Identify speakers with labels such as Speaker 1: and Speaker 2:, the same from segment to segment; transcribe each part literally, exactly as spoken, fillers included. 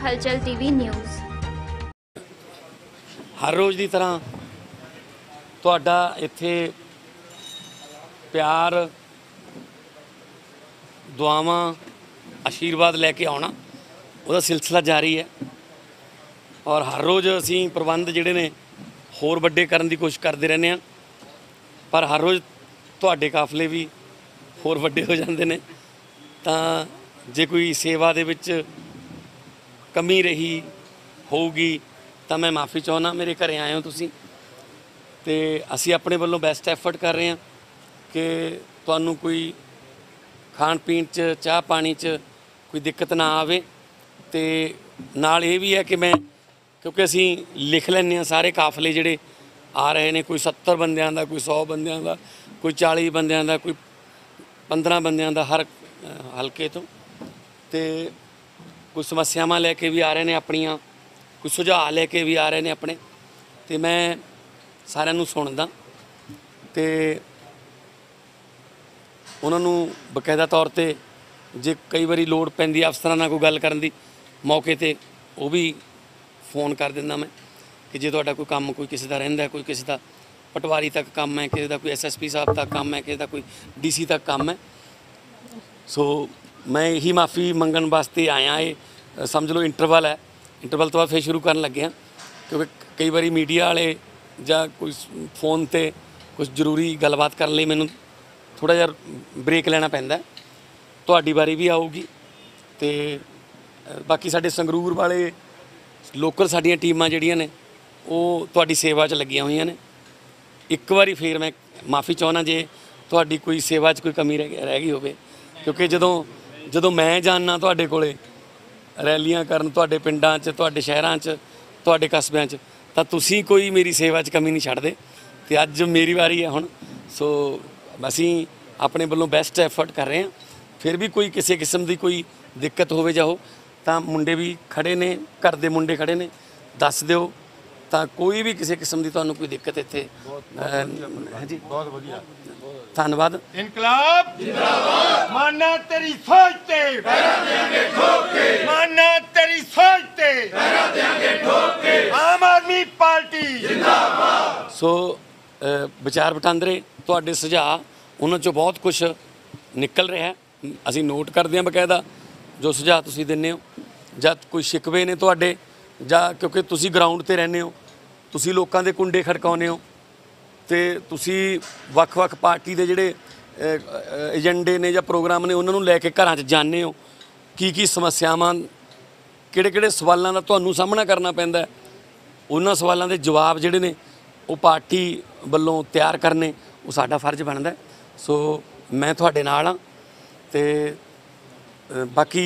Speaker 1: हलचल TV news.
Speaker 2: हर रोज़ की तरह तुहाडा इत्थे प्यार दुआवां आशीर्वाद लैके आउणा उहदा सिलसिला जारी है और हर रोज़ असीं प्रबंध जिहड़े ने होर वड्डे करन दी कोशिश करते रहने हैं, पर हर रोज़ तुहाडे काफले भी होर वड्डे हो जाते हैं। तां जे कोई सेवा दे विच कमी रही होगी तो मैं माफ़ी चाहुंदा। मेरे घरे आए हो तुसीं ते असीं अपने वल्लों बेस्ट एफर्ट कर रहे हैं कि तुहानूं कोई खाण पीण च चाह पानी च कोई दिक्कत ना आवे। ते नाल ये भी है कि मैं क्योंकि असीं लिख लैंदे हां सारे काफले जिहड़े आ रहे ने, कोई सत्तर बंदियां दा, कोई सौ बंदियां दा, कोई चाली बंदियां दा, कोई पंद्रह बंदियां दा हर हल्के तो ते कोई समस्यावां लैके भी आ रहे ने अपनियां, कोई सुझाव लैके भी आ रहे ने अपने। ते मैं सारिਆਂ ਨੂੰ सुनदा ते उन्हां नूं बकायदा तौर ते जे कई बारी लोड़ पैंदी अफसरां नाल कोई गल करन दी मौके ते वो भी फोन कर दिंदा मैं कि जे तुहाडा कोई काम कोई किसी दा रहिंदा, कोई किसी दा पटवारी तक काम है, किसी दा कोई एस एस पी साहब तक काम है, किसी दा कोई डी सी तक काम है। सो मैं यही माफ़ी मंगण वास्ते आया। ये समझ लो इंटरवल है, इंटरवल तो बाद फिर शुरू करन लगे हैं क्योंकि कई बारी मीडिया वाले जां कोई फोन ते कुछ जरूरी गलबात करन लई मैनूं थोड़ा जिहा ब्रेक लेना पैंदा। तुहाडी वारी भी आऊगी ते बाकी साडे संगरूर वाले लोकल साडियां टीमां जिहड़ियां ने वो तुहाडी सेवा च लगियां होईयां ने। एक बारी फिर मैं माफ़ी चाहुंदा जे तुहाडी कोई सेवा च कोई कमी रह रह गई होवे, क्योंकि जदों जदों मैं जाना तुहाडे कोले रैलियां करन तुहाडे पिंडां च, तुहाडे शहरां च, तुहाडे कस्बिਆਂ च, तां तुसीं कोई मेरी सेवा च कमी नहीं छड्डदे ते अज मेरी वारी है हुण। सो असीं अपने वल्लों बेस्ट एफर्ट कर रहे हैं। फिर भी कोई किसी किस्म की कोई दिक्कत होवे जाओ तां मुंडे भी खड़े ने, घर दे मुंडे खड़े ने, दस दिओ तां कोई भी किसी किस्म की तुहानूं कोई दिक्कत इत्थे है जी। बहुत वधिया धन्नवाद।
Speaker 3: इनकलाब जिंदाबाद। माना तेरी सोच ते पैरा देंगे ठोक के, माना तेरी सोच ते पैरा देंगे ठोक के, आम आदमी पार्टी जिंदाबाद।
Speaker 2: सो विचार वटांदरे तुहाडे सुझाव उन्हां चों बहुत कुछ निकल रहा है, असीं नोट करदे हां बकायदा जो सुझाव तुसीं दिंदे हो। जद कोई शिकवे ने तुहाडे जां क्योंकि तुसीं ग्राउंड ते रहंदे हो, तुसीं लोकां दे कुंडे खड़काउने हो ते तुसीं वख-वख पार्टी दे जिहड़े एजेंडे ने जां प्रोग्राम ने उन्हां नूं लैके घरां च जाने हो, की की समस्यावां किहड़े-किहड़े सवालां दा तुहानूं सामना करना पैंदा है, उन्हां सवालां दे जवाब जिहड़े ने वो पार्टी वल्लों तैयार करने वो साडा फर्ज बनदा है। सो मैं तुहाडे नाल हां ते बाकी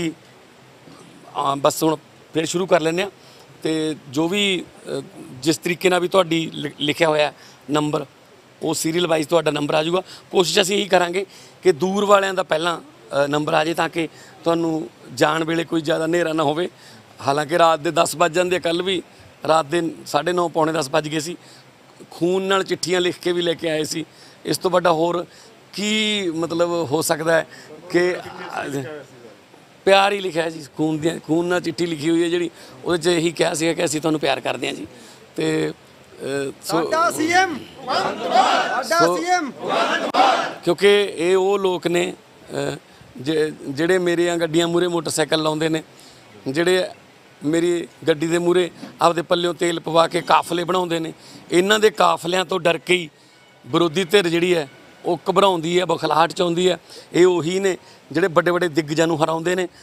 Speaker 2: बस हुण फिर शुरू कर लैंदे हां ते जो भी जिस तरीके नाल भी तुहाडी लिखिया होया नंबर वो सीरीयल वाइज तुहाडा नंबर आ जाऊगा। कोशिश असीं यही करांगे कि दूर वालियां दा पहलां नंबर आ जाए ताकि तुहानूं जाण वेले कोई ज़्यादा हनेरा ना होवे। हालांकि रात दे दस बज जांदे, कल भी रात दे साढ़े नौ पौने दस बज गए सी, खून नाल चिट्ठियां लिख के भी लेके आए सी। इस तो वड्डा होर की मतलब हो सकता है कि प्यार ही लिखा है जी, खून दी खून नाल चिट्ठी लिखी हुई है जी, वो यही कहा सीगा कि असीं तुहानूं प्यार करते हैं जी। तो क्योंकि ये वो लोग ने ਜਿਹੜੇ ਮੇਰੀਆਂ ਗੱਡੀਆਂ ਮੂਹਰੇ ਮੋਟਰਸਾਈਕਲ ਲਾਉਂਦੇ ਨੇ, ਜਿਹੜੇ ਮੇਰੀ ਗੱਡੀ ਦੇ ਮੂਹਰੇ ਆਪਦੇ ਪੱਲਿਓਂ ਤੇਲ ਪਵਾ ਕੇ ਕਾਫਲੇ ਬਣਾਉਂਦੇ ਨੇ, ਇਹਨਾਂ ਦੇ ਕਾਫਲਿਆਂ ਤੋਂ ਡਰ ਕੇ ਹੀ ਵਿਰੋਧੀ ਧਿਰ ਜਿਹੜੀ ਹੈ ਉਹ ਘਬਰਾਉਂਦੀ ਹੈ, ਬਖਲਾਹਟ ਚ ਆਉਂਦੀ ਹੈ। ਇਹ ਉਹੀ ਨੇ ਜਿਹੜੇ ਵੱਡੇ ਵੱਡੇ ਦਿੱਗਜਾਂ ਨੂੰ ਹਰਾਉਂਦੇ ਨੇ।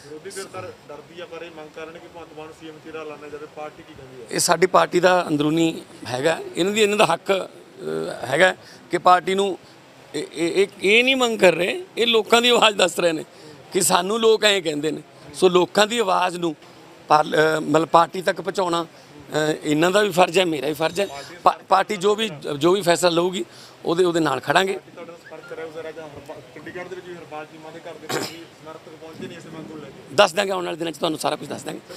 Speaker 2: ਇਹ ਸਾਡੀ ਪਾਰਟੀ ਦਾ ਅੰਦਰੂਨੀ ਹੈਗਾ, ਇਹਨਾਂ ਦੀ ਇਹਨਾਂ ਦਾ ਹੱਕ ਹੈਗਾ ਕਿ ਪਾਰਟੀ ਨੂੰ ਇਹ ਇਹ ਨਹੀਂ ਮੰਗ ਕਰ ਰਹੇ, ਇਹ ਲੋਕਾਂ ਦੀ ਆਵਾਜ਼ ਦੱਸ ਰਹੇ ਨੇ ਕਿ ਸਾਨੂੰ ਲੋਕ ਐਂ ਕਹਿੰਦੇ ਨੇ। ਸੋ ਲੋਕਾਂ ਦੀ ਆਵਾਜ਼ ਨੂੰ ਮਤਲਬ ਪਾਰਟੀ ਤੱਕ ਪਹੁੰਚਾਉਣਾ ਇਹਨਾਂ ਦਾ ਵੀ ਫਰਜ਼ ਹੈ, ਮੇਰਾ ਵੀ ਫਰਜ਼ ਹੈ। ਪਾਰਟੀ ਜੋ ਵੀ ਜੋ ਵੀ ਫੈਸਲਾ ਲਊਗੀ ਉਹਦੇ ਉਹਦੇ ਨਾਲ ਖੜਾਂਗੇ। ਦੱਸ ਦਾਂਗੇ ਆਉਣ ਵਾਲੇ ਦਿਨਾਂ 'ਚ ਤੁਹਾਨੂੰ ਸਾਰਾ ਕੁਝ ਦੱਸ ਦਾਂਗੇ।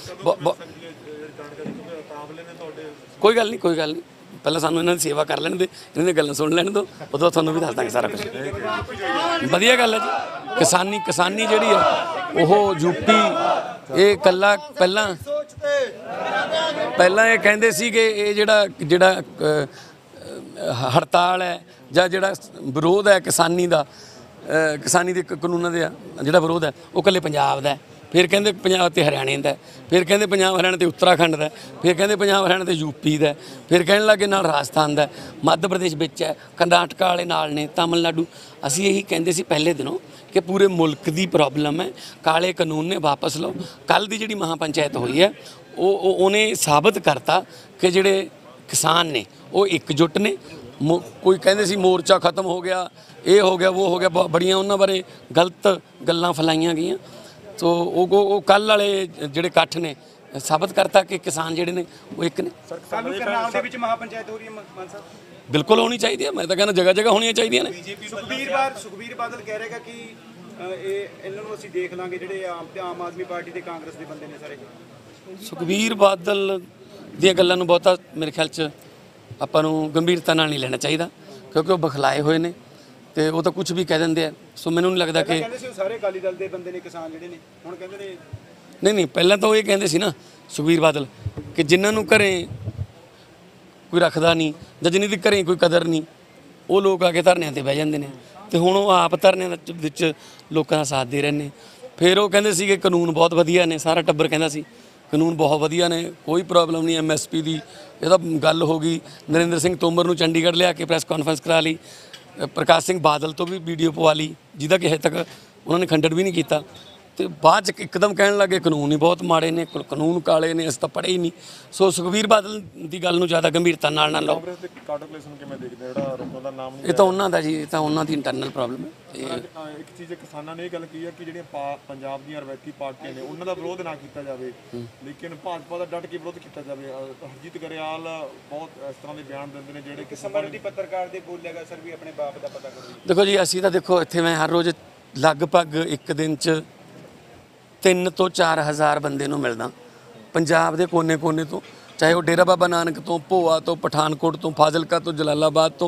Speaker 2: ਕੋਈ ਗੱਲ ਨਹੀਂ, ਕੋਈ ਗੱਲ ਨਹੀਂ, ਪਹਿਲਾਂ ਸਾਨੂੰ ਇਹਨਾਂ ਦੀ ਸੇਵਾ ਕਰ ਲੈਣ ਦੇ, ਇਹਨਾਂ ਦੀਆਂ ਗੱਲਾਂ ਸੁਣ ਲੈਣ ਦਿਓ, ਉਦੋਂ ਤੁਹਾਨੂੰ ਵੀ ਦੱਸ ਦਾਂਗੇ ਸਾਰਾ ਕੁਝ। ਵਧੀਆ ਗੱਲ ਹੈ ਜੀ। ਕਿਸਾਨੀ ਕਿਸਾਨੀ ਜਿਹੜੀ ਆ ਉਹ ਯੂਪੀ ਇਹ ਇਕੱਲਾ ਪਹਿਲਾਂ ਪਹਿਲਾਂ ਇਹ ਕਹਿੰਦੇ ਸੀ ਕਿ ਇਹ ਜਿਹੜਾ ਜਿਹੜਾ ਅ, ਅ, ਹੜਤਾਲ ਹੈ ਜਾਂ ਜਿਹੜਾ ਵਿਰੋਧ ਹੈ ਕਿਸਾਨੀ ਦਾ ਅ, ਕਿਸਾਨੀ ਦੇ ਕ- ਕਾਨੂੰਨਾਂ ਦੇ ਜਿਹੜਾ ਵਿਰੋਧ ਹੈ ਉਹ ਇਕੱਲੇ ਪੰਜਾਬ ਦਾ ਹੈ। ਫਿਰ ਕਹਿੰਦੇ ਪੰਜਾਬ ਤੇ ਹਰਿਆਣੇ ਦਾ ਹੈ। ਫਿਰ ਕਹਿੰਦੇ ਪੰਜਾਬ ਹਰਿਆਣਾ ਤੇ ਉੱਤਰਾਖੰਡ ਦਾ ਹੈ। ਫਿਰ ਕਹਿੰਦੇ ਪੰਜਾਬ ਹਰਿਆਣਾ ਤੇ ਯੂਪੀ ਦਾ ਹੈ। ਫਿਰ ਕਹਿਣ ਲੱਗੇ ਨਾਲ ਰਾਜਸਥਾਨ ਦਾ ਹੈ, ਮੱਧ ਪ੍ਰਦੇਸ਼ ਵਿੱਚ ਹੈ, ਕਰਨਾਟਕਾ ਵਾਲੇ ਨਾਲ ਨੇ, ਤਾਮਿਲਨਾਡੂ। ਅਸੀਂ ਇਹੀ ਕਹਿੰਦੇ ਸੀ ਪਹਿਲੇ ਦਿਨੋਂ ਕਿ ਪੂਰੇ ਮੁਲਕ ਦੀ ਪ੍ਰੋਬਲਮ ਹੈ, ਕਾਲੇ ਕਾਨੂੰਨ ਨੇ ਵਾਪਸ ਲਓ। ਕੱਲ ਦੀ ਜਿਹੜੀ ਮਹਾਪੰਚਾਇਤ ਹੋਈ ਹੈ ਉਹ ਉਹ- ਉਹਨੇ ਸਾਬਤ ਕਰਤਾ ਕਿ ਜਿਹੜੇ ਕਿਸਾਨ ਨੇ ਉਹ ਇਕਜੁੱਟ ਨੇ। ਮੋ- ਕੋਈ ਕਹਿੰਦੇ ਸੀ ਮੋਰਚਾ ਖਤਮ ਹੋ ਗਿਆ, ਇਹ ਹੋ ਗਿਆ, ਉਹ ਹੋ ਗਿਆ, ਬ- ਬੜੀਆਂ ਉਹਨਾਂ ਬਾਰੇ ਗਲਤ ਗੱਲਾਂ ਫੈਲਾਈਆਂ ਗਈਆਂ। ਸੋ ਉਹ ਉਹ ਕੱਲ ਵਾਲੇ ਜਿਹੜੇ ਇਕੱਠ ਨੇ ਸਾਬਤ ਕਰਤਾ ਕਿ ਕਿਸਾਨ ਜਿਹੜੇ ਨੇ ਉਹ ਇੱਕ ਨੇ।
Speaker 1: ਕੱਲ੍ਹ ਨੂੰ ਕਰਨਾਲ ਦੇ ਵਿੱਚ ਮਹਾਪੰਚਾਇਤ ਹੋ ਰਹੀ ਹੈ ਮਾਨ ਸਾਹਿਬ।
Speaker 2: ਬਿਲਕੁਲ ਹੋਣੀ ਚਾਹੀਦੀ ਹੈ। ਮੈਂ ਤਾਂ ਕਹਿੰਦਾ ਜਗ੍ਹਾ ਜਗ੍ਹਾ ਹੋਣੀਆਂ ਚਾਹੀਦੀਆਂ ਨੇ।
Speaker 1: ਸੁਖਬੀਰ ਬਾਦਲ ਸੁਖਬੀਰ ਬਾਦਲ ਕਹਿ ਰਹੇਗਾ ਕਿ ਅ, ਇਹ ਇਹਨਾਂ ਨੂੰ ਅਸੀਂ ਦੇਖ ਲਾਂਗੇ, ਜਿਹੜੇ ਆਮ ਤੇ ਆਮ ਆਦਮੀ ਪਾਰਟੀ ਤੇ ਕਾਂਗਰਸ ਦੇ ਬੰਦੇ ਨੇ ਸਾਰੇ।
Speaker 2: ਸੁਖਬੀਰ ਬਾਦਲ ਦੀਆਂ ਗੱਲਾਂ ਨੂੰ ਬਹੁਤਾ ਮੇਰੇ ਖਿਆਲ 'ਚ ਆਪਾਂ ਨੂੰ ਗੰਭੀਰਤਾ ਨਾਲ ਨਹੀਂ ਲੈਣਾ ਚਾਹੀਦਾ, ਕਿਉਂਕਿ ਉਹ ਬਖਲਾਏ ਹੋਏ ਨੇ ਤੇ ਉਹ ਤਾਂ ਕੁਝ ਵੀ ਕਹਿ ਦਿੰਦੇ ਆ। ਸੋ ਮੈਨੂੰ ਨਹੀਂ ਲੱਗਦਾ ਕਿ
Speaker 1: ਕਹਿੰਦੇ ਸੀ ਉਹ ਸਾਰੇ ਅਕਾਲੀ ਦਲ ਦੇ ਬੰਦੇ ਨੇ ਕਿਸਾਨ ਜਿਹੜੇ ਨੇ, ਹੁਣ ਕਹਿੰਦੇ ਨੇ
Speaker 2: ਨਹੀਂ ਨਹੀਂ ਪਹਿਲਾਂ ਤਾਂ ਉਹ ਇਹ ਕਹਿੰਦੇ ਸੀ ਨਾ ਸੁਖਬੀਰ ਬਾਦਲ ਕਿ ਜਿਨ੍ਹਾਂ ਨੂੰ ਘਰੇ ਕੋਈ ਰੱਖਦਾ ਨਹੀਂ ਜਾਂ ਜਿਨ੍ਹਾਂ ਦੀ ਘਰੇ ਕੋਈ ਕਦਰ ਨਹੀਂ ਉਹ ਲੋਕ ਆ ਕੇ ਧਰਨਿਆਂ ਤੇ ਬਹਿ ਜਾਂਦੇ ਨੇ, ਤੇ ਹੁਣ ਉਹ ਆਪ ਧਰਨਿਆਂ ਦੇ ਵਿੱਚ ਲੋਕਾਂ ਦਾ ਸਾਥ ਦੇ ਰਹੇ ਨੇ। ਫਿਰ ਉਹ ਕਹਿੰਦੇ ਸੀ ਕਿ ਕਾਨੂੰਨ ਬਹੁਤ ਵਧੀਆ ਨੇ, ਸਾਰਾ ਟੱਬਰ ਕਹਿੰਦਾ ਸੀ ਕਾਨੂੰਨ ਬਹੁਤ ਵਧੀਆ ਨੇ, ਕੋਈ ਪ੍ਰੋਬਲਮ ਨਹੀਂ ਐਮ ਐਸ ਪੀ ਦੀ। ਇਹ ਤਾਂ ਗੱਲ ਹੋ ਗਈ। ਨਰਿੰਦਰ ਸਿੰਘ ਤੋਮਰ ਨੂੰ ਚੰਡੀਗੜ੍ਹ ਲਿਆ ਕੇ ਪ੍ਰੈਸ ਕਾਨਫਰੰਸ ਕਰਾ ਲਈ, ਪ੍ਰਕਾਸ਼ ਸਿੰਘ ਬਾਦਲ ਤੋਂ ਵੀ ਵੀਡੀਓ ਪਵਾ ਲਈ, ਜਿਹਦਾ ਕਿ ਹਜੇ ਤੱਕ ਉਹਨਾਂ ਨੇ ਖੰਡਨ ਵੀ ਨਹੀਂ ਕੀਤਾ। ਤੇ ਬਾਅਦ 'ਚ ਇੱਕਦਮ ਕਹਿਣ ਲੱਗੇ ਕਾਨੂੰਨ ਹੀ ਬਹੁਤ ਮਾੜੇ ਨੇ, ਕ- ਕਾਨੂੰਨ ਕਾਲੇ ਨੇ, ਅਸੀਂ ਤਾਂ ਪੜ੍ਹੇ ਹੀ ਨਹੀਂ। ਸੋ ਸੁਖਬੀਰ ਬਾਦਲ ਦੀ ਗੱਲ ਨੂੰ ਜ਼ਿਆਦਾ ਗੰਭੀਰਤਾ ਨਾਲ ਨਾ ਲਓ।
Speaker 4: ਕਾਂਗਰਸ ਦੇ ਕਾਰਡੋਕਲੇਸ਼ਨ ਨੂੰ ਕਿਵੇਂ ਦੇਖਦੇ, ਜਿਹੜਾ ਰੋਕਣ ਦਾ ਨਾਮ ਨਹੀਂ
Speaker 2: ਇਹ ਤਾਂ ਉਹਨਾਂ ਦਾ ਜੀ, ਇਹ ਤਾਂ ਉਹਨਾਂ ਦੀ ਇੰਟਰਨਲ ਪ੍ਰੋਬਲਮ ਹੈ। ਇਹ
Speaker 4: ਅ, ਇੱਕ ਚੀਜ਼ ਕਿਸਾਨਾਂ ਨੇ ਇਹ ਗੱਲ ਕਹੀ ਹੈ ਕਿ ਜਿਹੜੀਆਂ ਪਾ- ਪੰਜਾਬ ਦੀਆਂ ਰਵਾਇਤੀ ਪਾਰਟੀਆਂ ਨੇ ਉਹਨਾਂ ਦਾ ਵਿਰੋਧ ਨਾ ਕੀਤਾ ਜਾਵੇ, ਲੇਕਿਨ ਭਾਜਪਾ ਦਾ ਡਟ ਕੇ ਵਿਰੋਧ ਕੀਤਾ ਜਾਵੇ। ਅ, ਹਰਜੀਤ ਗਰੇਵਾਲ ਬਹੁਤ ਇਸ ਤਰ੍ਹਾਂ ਦੇ ਬਿਆਨ ਦਿੰਦੇ ਨੇ ਜਿਹੜੇ ਕਿ
Speaker 1: ਸਮਰਤੀ ਪੱਤਰਕਾਰ ਦੇ ਬੋਲੇਗਾ ਸਰ ਵੀ ਆਪਣੇ ਬਾਪ ਦਾ ਪਤਾ ਕਰੋ।
Speaker 2: ਦੇਖੋ ਜੀ, ਅਸੀਂ ਤਾਂ ਦੇਖੋ ਇੱਥੇ ਮੈਂ ਹਰ ਰੋਜ਼ ਲਗਭਗ ਇੱਕ ਦਿਨ 'ਚ ਤਿੰਨ ਤੋਂ ਚਾਰ ਹਜ਼ਾਰ ਬੰਦੇ ਨੂੰ ਮਿਲਦਾ ਪੰਜਾਬ ਦੇ ਕੋਨੇ-ਕੋਨੇ ਤੋਂ, ਚਾਹੇ ਉਹ ਡੇਰਾ ਬਾਬਾ ਨਾਨਕ ਤੋਂ, ਭੋਆ ਤੋਂ, ਪਠਾਨਕੋਟ ਤੋਂ, ਫਾਜ਼ਿਲਕਾ ਤੋਂ, ਜਲਾਲਾਬਾਦ ਤੋਂ,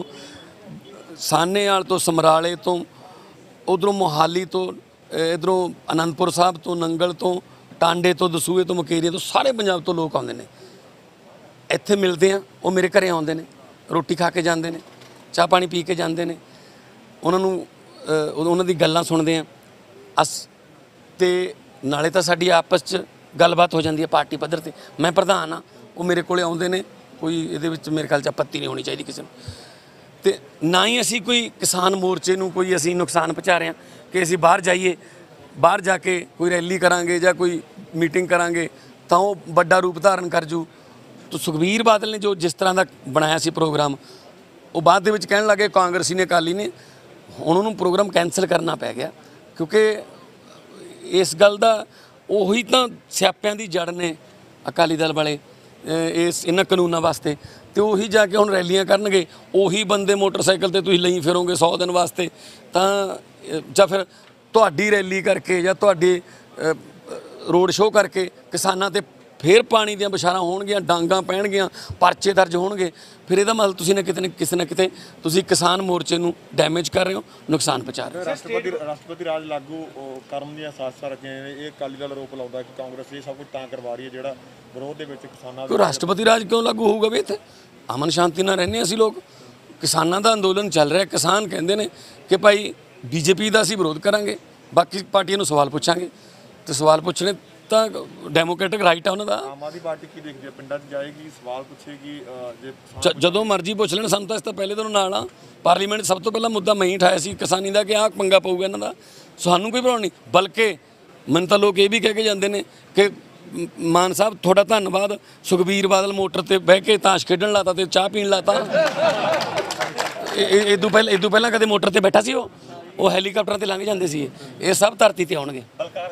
Speaker 2: ਸਾਹਨੇਵਾਲ ਤੋਂ, ਸਮਰਾਲੇ ਤੋਂ, ਉਧਰੋਂ ਮੋਹਾਲੀ ਤੋਂ, ਇਧਰੋਂ ਅਨੰਦਪੁਰ ਸਾਹਿਬ ਤੋਂ, ਨੰਗਲ ਤੋਂ, ਟਾਂਡੇ ਤੋਂ, ਦਸੂਹੇ ਤੋਂ, ਮੁਕੇਰੀਆਂ ਤੋਂ, ਸਾਰੇ ਪੰਜਾਬ ਤੋਂ ਲੋਕ ਆਉਂਦੇ ਨੇ। ਇੱਥੇ ਮਿਲਦੇ ਆ, ਉਹ ਮੇਰੇ ਘਰੇ ਆਉਂਦੇ ਨੇ, ਰੋਟੀ ਖਾ ਕੇ ਜਾਂਦੇ ਨੇ, ਚਾਹ ਪਾਣੀ ਪੀ ਕੇ ਜਾਂਦੇ ਨੇ। ਉਹਨਾਂ ਨੂੰ ਅ, ਉਹਨਾਂ ਦੀ ਗੱਲਾਂ ਸੁਣਦੇ ਆ ਅਸ ਤੇ ਨਾਲੇ ਤਾਂ ਸਾਡੀ ਆਪਸ 'ਚ ਗੱਲਬਾਤ ਹੋ ਜਾਂਦੀ ਹੈ ਪਾਰਟੀ ਪੱਧਰ ਤੇ। ਮੈਂ ਪ੍ਰਧਾਨ ਆ, ਉਹ ਮੇਰੇ ਕੋਲੇ ਆਉਂਦੇ ਨੇ, ਕੋਈ ਇਹਦੇ ਵਿੱਚ ਮੇਰੇ ਖਿਆਲ 'ਚ ਆਪੱਤੀ ਨਹੀਂ ਹੋਣੀ ਚਾਹੀਦੀ ਕਿਸੇ ਨੂੰ। ਤੇ ਨਾ ਹੀ ਅਸੀਂ ਕੋਈ ਕਿਸਾਨ ਮੋਰਚੇ ਨੂੰ ਕੋਈ ਅਸੀਂ ਨੁਕਸਾਨ ਪਹੁੰਚਾ ਰਹੇ ਹਾਂ ਕਿ ਅਸੀਂ ਬਾਹਰ ਜਾਈਏ, ਬਾਹਰ ਜਾ ਕੇ ਕੋਈ ਰੈਲੀ ਕਰਾਂਗੇ ਜਾਂ ਕੋਈ ਮੀਟਿੰਗ ਕਰਾਂਗੇ ਤਾਂ ਉਹ ਵੱਡਾ ਰੂਪ ਧਾਰਨ ਕਰ ਜੂ। ਤਾਂ ਸੁਖਬੀਰ ਬਾਦਲ ਨੇ ਜੋ ਜਿਸ ਤਰ੍ਹਾਂ ਦਾ ਬਣਾਇਆ ਸੀ ਪ੍ਰੋਗਰਾਮ, ਉਹ ਬਾਅਦ ਦੇ ਵਿੱਚ ਕਹਿਣ ਲੱਗੇ ਕਾਂਗਰਸੀ ਨੇ, ਅਕਾਲੀ ਨੇ, ਹੁਣ ਉਹਨੂੰ ਪ੍ਰੋਗਰਾਮ ਕੈਂਸਲ ਕਰਨਾ ਪੈ ਗਿਆ। ਕਿਉਂਕਿ ਇਸ ਗੱਲ ਦਾ ਉਹੀ ਤਾਂ ਸਿਆਪਿਆਂ ਦੀ ਜੜ ਨੇ ਅਕਾਲੀ ਦਲ ਵਾਲੇ ਅ, ਇਸ ਇਹਨਾਂ ਕਾਨੂੰਨਾਂ ਵਾਸਤੇ। ਤੇ ਉਹੀ ਜਾ ਕੇ ਹੁਣ ਰੈਲੀਆਂ ਕਰਨਗੇ, ਉਹੀ ਬੰਦੇ ਮੋਟਰਸਾਈਕਲ ਤੇ ਤੁਸੀਂ ਲਈ ਫਿਰੋਗੇ ਸੌ ਦਿਨ ਵਾਸਤੇ। ਤਾਂ ਅ, ਜਾਂ ਫਿਰ ਤੁਹਾਡੀ ਰੈਲੀ ਕਰਕੇ ਜਾਂ ਤੁਹਾਡੇ ਅ, ਰੋਡ ਸ਼ੋਅ ਕਰਕੇ ਕਿਸਾਨਾਂ ਤੇ ਫਿਰ ਪਾਣੀ ਦੀਆਂ ਬਸ਼ਾਰਾਂ ਹੋਣਗੀਆਂ, ਡਾਂਗਾਂ ਪੈਣਗੀਆਂ, ਪਰਚੇ ਦਰਜ ਹੋਣਗੇ। ਫਿਰ ਇਹਦਾ ਮਤਲਬ ਤੁਸੀਂ ਨਾ ਕਿਤੇ ਨਾ ਕਿਸੇ ਨਾ ਕਿਤੇ ਤੁਸੀਂ ਕਿਸਾਨ ਮੋਰਚੇ ਨੂੰ ਡੈਮੇਜ ਕਰ ਰਹੇ ਹੋ, ਨੁਕਸਾਨ ਪਹੁੰਚਾ ਰਹੇ ਹੋ।
Speaker 4: ਰਾਸ਼ਟਰਪਤੀ ਰਾਸ਼ਟਰਪਤੀ ਰਾਜ ਲਾਗੂ ਉਹ ਕਰਨ ਦੀਆਂ ਸਾਜ਼ਿਸ਼ਾਂ ਰਚੀਆਂ ਨੇ। ਇਹ ਅਕਾਲੀ ਦਲ ਆਰੋਪ ਲਾਉਂਦਾ ਕਿ ਕਾਂਗਰਸ ਇਹ ਸਭ ਕੁਝ ਤਾਂ ਕਰਵਾ ਰਹੀ ਹੈ ਜਿਹੜਾ ਵਿਰੋਧ ਦੇ ਵਿੱਚ ਕਿਸਾਨਾਂ
Speaker 2: ਕੋਈ ਰਾਸ਼ਟਰਪਤੀ ਰਾਜ ਕਿਉਂ ਲਾਗੂ ਹੋਊਗਾ ਵੀ? ਇੱਥੇ ਅਮਨ ਸ਼ਾਂਤੀ ਨਾਲ ਰਹਿੰਦੇ ਅਸੀਂ ਲੋਕ। ਕਿਸਾਨਾਂ ਦਾ ਅੰਦੋਲਨ ਚੱਲ ਰਿਹਾ, ਕਿਸਾਨ ਕਹਿੰਦੇ ਨੇ ਕਿ ਭਾਈ ਬੀਜੇਪੀ ਦਾ ਅਸੀਂ ਵਿਰੋਧ ਕਰਾਂਗੇ, ਬਾਕੀ ਪਾਰਟੀਆਂ ਨੂੰ ਸਵਾਲ ਪੁੱਛਾਂਗੇ। ਤੇ ਸਵਾਲ ਪੁੱਛਣੇ ਤਾਂ ਡੈਮੋਕ੍ਰੈਟਿਕ ਰਾਈਟ ਆ ਉਹਨਾਂ ਦਾ।
Speaker 4: ਆਮ ਆਦਮੀ ਪਾਰਟੀ ਕੀ ਦੇਖਦੀ ਹੈ? ਪਿੰਡਾਂ 'ਚ ਜਾਏਗੀ, ਸਵਾਲ ਪੁੱਛੇਗੀ, ਅ, ਜੇ
Speaker 2: ਜ- ਜਦੋਂ ਮਰਜ਼ੀ ਪੁੱਛ ਲੈਣ, ਸਾਨੂੰ ਤਾਂ ਇਸ ਤੋਂ ਪਹਿਲੇ ਤੋਂ ਨਾਲ ਆ। ਪਾਰਲੀਮੈਂਟ ਸਭ ਤੋਂ ਪਹਿਲਾਂ ਮੁੱਦਾ ਮੈਂ ਹੀ ਉਠਾਇਆ ਸੀ ਕਿਸਾਨੀ ਦਾ ਕਿ ਆਹ ਪੰਗਾ ਪਊਗਾ ਇਹਨਾਂ ਦਾ। ਸਾਨੂੰ ਕੋਈ ਪ੍ਰੋਬਲਮ ਨਹੀਂ, ਬਲਕਿ ਮੈਨੂੰ ਤਾਂ ਲੋਕ ਇਹ ਵੀ ਕਹਿ ਕੇ ਜਾਂਦੇ ਨੇ ਕਿ ਮ- ਮਾਨ ਸਾਹਿਬ ਤੁਹਾਡਾ ਧੰਨਵਾਦ, ਸੁਖਬੀਰ ਬਾਦਲ ਮੋਟਰ ਤੇ ਬਹਿ ਕੇ ਤਾਸ਼ ਖੇਡਣ ਲਾਤਾ ਤੇ ਚਾਹ ਪੀਣ ਲਾਤਾ। ਇਹ ਇਦੋਂ ਪਹਿਲਾਂ ਇਦੋਂ ਪਹਿਲਾਂ ਕਦੇ ਮੋਟਰ ਤੇ ਬੈਠਾ ਸੀ ਉਹ ਉਹ ਹੈਲੀਕਾਪਟਰਾਂ ਤੇ ਲੰਘ ਜਾਂਦੇ ਸੀ। ਇਹ ਸਭ ਧਰਤੀ ਤੇ ਆਉਣਗੇ।